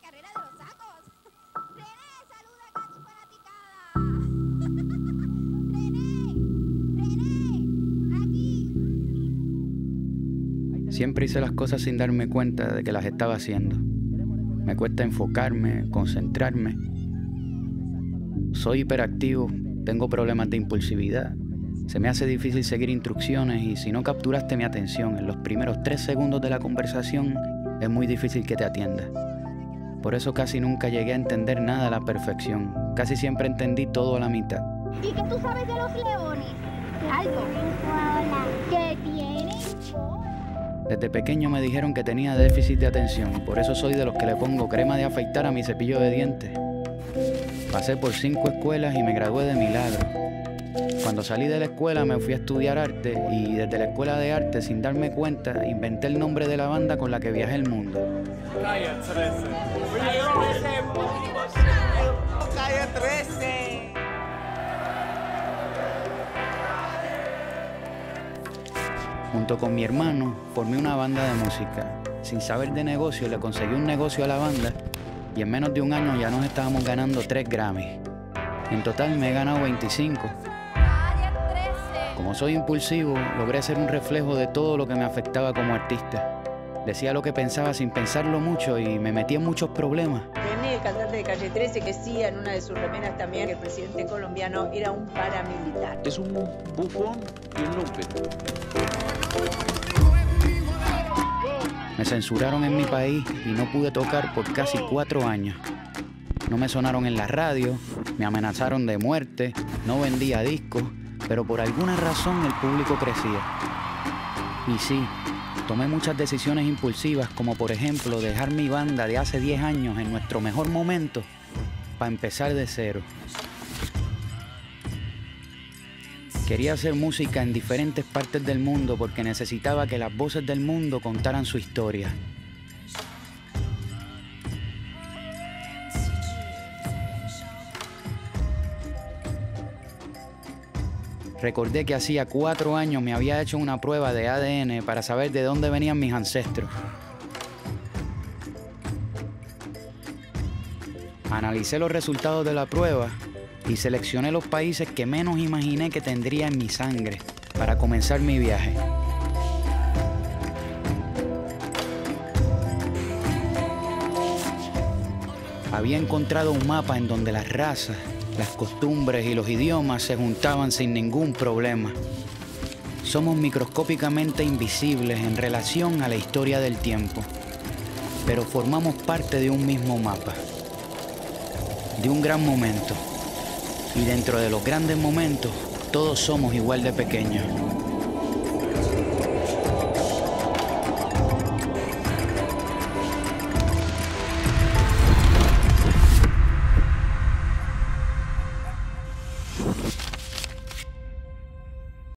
carrera de los sacos. René, saluda acá a tu fanaticada. René, aquí. Siempre hice las cosas sin darme cuenta de que las estaba haciendo. Me cuesta enfocarme, concentrarme. Soy hiperactivo, tengo problemas de impulsividad. Se me hace difícil seguir instrucciones y si no capturaste mi atención en los primeros 3 segundos de la conversación, es muy difícil que te atienda. Por eso casi nunca llegué a entender nada a la perfección. Casi siempre entendí todo a la mitad. ¿Y qué tú sabes de los leones? Algo. ¿Qué tienen? Desde pequeño me dijeron que tenía déficit de atención, por eso soy de los que le pongo crema de afeitar a mi cepillo de dientes. Pasé por 5 escuelas y me gradué de milagro. Cuando salí de la escuela me fui a estudiar arte y desde la escuela de arte, sin darme cuenta, inventé el nombre de la banda con la que viajé el mundo. Calle 13. Calle 13. Junto con mi hermano, formé una banda de música. Sin saber de negocio, le conseguí un negocio a la banda y en menos de un año ya nos estábamos ganando 3 Grammys. En total me he ganado 25. Como soy impulsivo, logré ser un reflejo de todo lo que me afectaba como artista. Decía lo que pensaba sin pensarlo mucho y me metí en muchos problemas. René, el cantante de Calle 13, que decía en una de sus remeras también que el presidente colombiano era un paramilitar. Es un bufón y un lumpen. Me censuraron en mi país y no pude tocar por casi 4 años. No me sonaron en la radio, me amenazaron de muerte, no vendía discos, pero por alguna razón el público crecía. Y sí, tomé muchas decisiones impulsivas, como por ejemplo dejar mi banda de hace 10 años en nuestro mejor momento para empezar de cero. Quería hacer música en diferentes partes del mundo porque necesitaba que las voces del mundo contaran su historia. Recordé que hacía 4 años me había hecho una prueba de ADN para saber de dónde venían mis ancestros. Analicé los resultados de la prueba y seleccioné los países que menos imaginé que tendría en mi sangre para comenzar mi viaje. Había encontrado un mapa en donde las razas, las costumbres y los idiomas se juntaban sin ningún problema. Somos microscópicamente invisibles en relación a la historia del tiempo, pero formamos parte de un mismo mapa, de un gran momento. Y dentro de los grandes momentos, todos somos igual de pequeños.